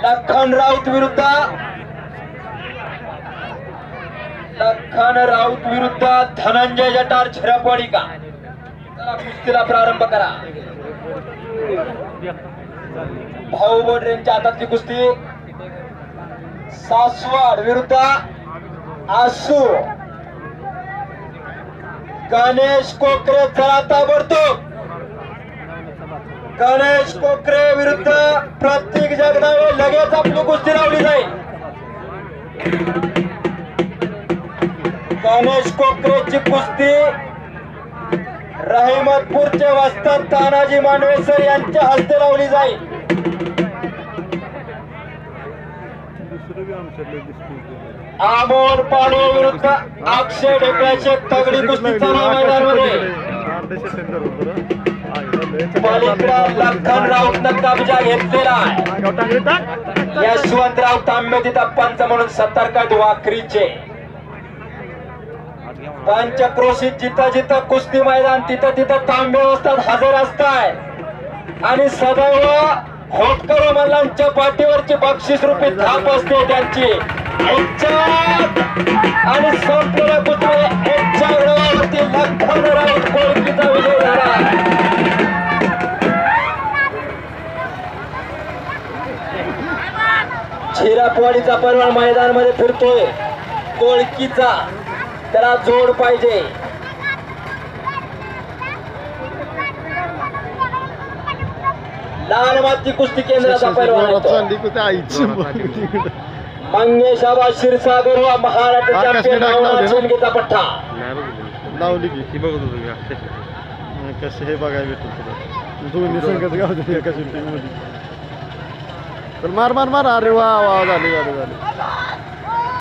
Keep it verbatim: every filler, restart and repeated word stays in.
लखन राऊत विरुद्ध लखन राऊत विरुद्ध धनंजय जटार झिरपवाडी का. चला कुस्तीला प्रारंभ करा. भाऊ बोडरेंच्या हातातली कुस्ती. सासवड विरुद्ध आसू. गणेश कोकरे चला ताबडतोब. गणेश कोकरे विरुद्ध प्रतीक जगदाळे. लगेच आपली कुस्ती लावली जाईल. गणेश कोकरेची कुस्ती रहिमतपूरचे वस्ताद तानाजी मांडवेसर यांच्या हस्ते लावली जाईल. अमोल पाडवे विरुद्ध अक्षय ढेकळ्याची तगडी कुस्ती चालू आहे मैदानामध्ये. पलीकडे लखन राऊतनं कब्जा घेतलेला आहे. यशवंतराव तांबे तिथं पंच म्हणून सतर्क वाकरीचे. पंचक्रोशीत जिथं जिथं कुस्ती मैदान तिथं तिथं तांबे असतात, हजर असतात. आणि सदैव होटकर मल्लांच्या पाठीवरची बक्षीस रूपी थाप असते त्यांची. आणि संपूर्ण कुस्ती एकच्या लखन राऊत कोळकीचा विजय झाला. झिरपवाडीचा परवान मैदानामध्ये फिरतोय. कोळकीचा त्याला जोड पाहिजे. लाल माती कुस्ती केंद्राचा परवान मंगेश आबा क्षीरसागर व महाराष्ट्र चॅम्पियन घेता पट्टा लावली की बघत होतो कसे हे बघायला भेटत दोन्ही संघात गाव एका टीम मध्ये. तर मार मार मार. अरे वा वा झाले झाले झाले.